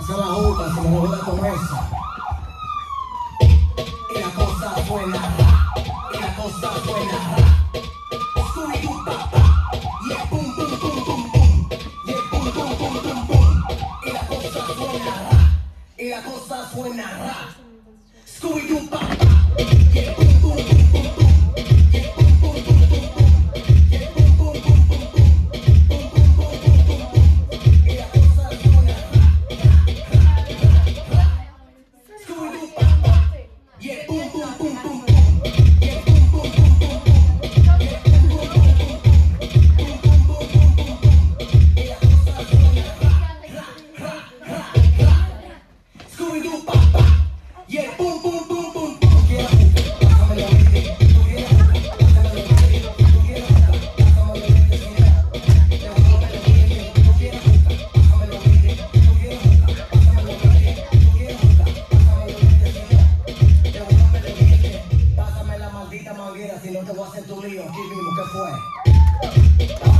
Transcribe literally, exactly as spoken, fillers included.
Se la juca, se me joda con esa. Y la cosa buena, y la cosa buena. Scooby-Doo, papá, yeah, boom, boom, boom, boom, boom. Yeah, boom, boom, boom, boom, boom. Y la cosa buena, y la cosa buena. Scooby-Doo, papá, yeah, boom, boom, boom, boom, boom. Yeah, boom, boom, boom, boom, boom. Yeah, boom, boom, boom, boom, boom. Boom, boom, boom, boom, boom, boom. Y la cosa buena. Scooby-Doo, papá, yeah, boom, boom, boom, boom, boom. Yeah, boom, boom, boom, boom, boom. Yeah, boom, boom, boom, boom, boom. Boom, boom, boom, boom, boom. Y la cosa buena. Scooby-Doo, papá, yeah, boom, boom, boom, boom. Tú quieres jugar, pásame los beats. Tú quieres jugar, pásame los beats. Tú quieres jugar, pásame los beats. Te voy a romper los beats. Tú quieres jugar, pásame los beats. Tú quieres jugar, pásame los beats. Tú quieres jugar, pásame los beats. Te voy a romper los beats. Pásame la maldita manguera, si no te voy a hacer tu lío. Aquí mismo, ¿qué fue?